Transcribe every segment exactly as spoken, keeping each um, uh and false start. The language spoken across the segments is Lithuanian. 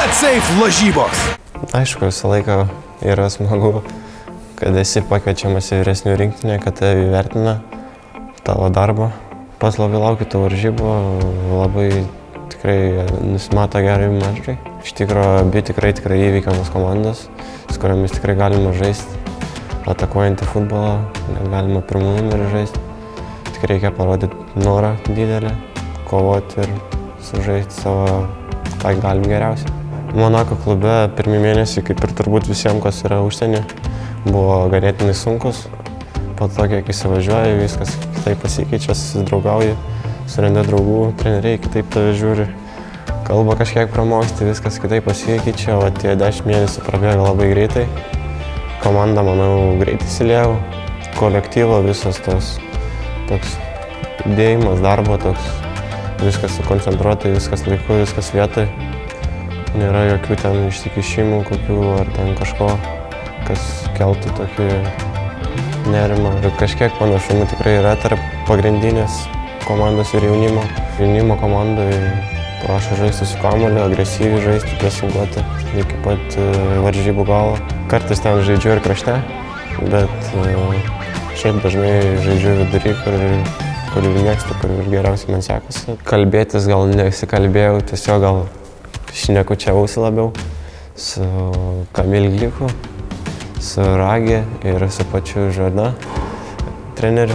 BetSafe lažybos. Aišku, visą laiką yra smagu, kad esi pakviečiamas į vyresnių rinktinę, kad tave įvertina tavo darbą. Pas labai laukiu tų varžybų, labai tikrai nusimato gerai mačai. Iš tikrųjų, abi tikrai tikrai įveikiamos komandos, su kuriomis tikrai galima žaisti atakuojantį futbolą, galima pirmų numerį žaisti. Tik reikia parodyti norą didelį, kovoti ir sužaisti savo, ką galim geriausiai. Monako klube pirmi mėnesiai, kaip ir turbūt visiems, kas yra užsienį, buvo ganėtinai sunkus. Po to, kiek įsivažiuoji, viskas kitaip pasikeičia, susidraugauji, surandi draugų, treneriai kitaip tave žiūri. Kalba kažkiek pramoksti, viskas kitaip pasikeičia, o tie dešimt mėnesių prabėga labai greitai. Komanda, manau, greitai įsiliejau. Kolektyvo visas tos toks dėjimas darbo, toks viskas sukoncentruotai, viskas laiku, viskas vietoj. Nėra jokių ten išsikišimų kokių ar ten kažko, kas keltų tokį nerimą. Ir kažkiek panašumų tikrai yra tarp pagrindinės komandos ir jaunimo. Jaunimo komandai prašo žaisti su kamuoliu, agresyviai žaisti, presinguoti iki pat varžybų galo. Kartais ten žaidžiu ir krašte, bet šiaip dažnai žaidžiu vidury, kur, kur ir mėgstu, kur ir geriausiai man sekasi. Kalbėtis gal nesikalbėjau, tiesiog gal šnekučiavausi labiau su Kamil Gliku, su Ragi ir su pačiu Žada treneriu.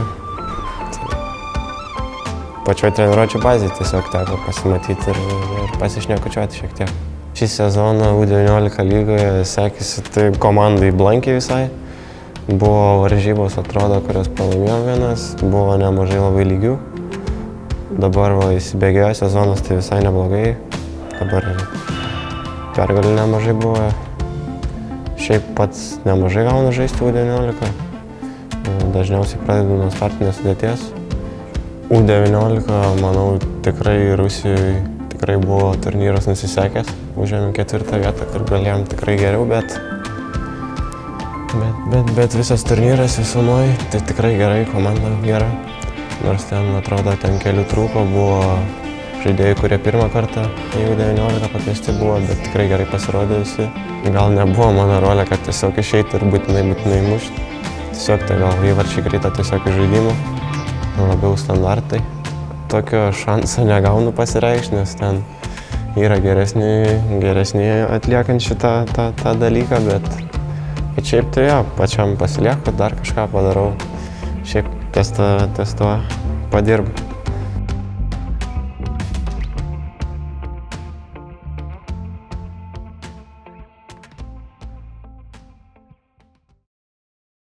Pačioj treniruočių bazėje tiesiog teko pasimatyti ir, ir pasišnekučiuoti šiek tiek. Šį sezoną U devyniolika lygoje sekėsi tai komandai blankiai visai. Buvo varžybos, atrodo, kurios pralaimėjo vienas, buvo nemažai labai lygių. Dabar va, įsibėgėjo sezonas, tai visai neblogai. Dabar pergalių nemažai buvo. Šiaip pats nemažai gaunu žaisti U devyniolika. Dažniausiai pradedu nuo startinės sudėties. U devyniolika, manau, tikrai Rusijoje tikrai buvo turnyras nusisekęs. Užėmėm ketvirtą vietą, kur galėjom tikrai geriau, bet bet, bet, bet visas turnyras visumoje, tai tikrai gerai, komanda gera. Nors ten, atrodo, ten kelių trūko, buvo žaidėjai, kurie pirmą kartą į U devyniolika pakviesti buvo, bet tikrai gerai pasirodė visi. Gal nebuvo mano rolė, kad tiesiog išeiti ir būtinai, būtinai mušti. Tiesiog tai gal įvarčiai krito tiesiog iš žaidimų, labiau standartai. Tokio šanso negaunu pasireikšti, nes ten yra geresni, geresni atliekant šitą tą, tą dalyką, bet, bet šiaip tai jo, pačiam pasilieku, dar kažką padarau. Šiaip ties to, ties to padirbu.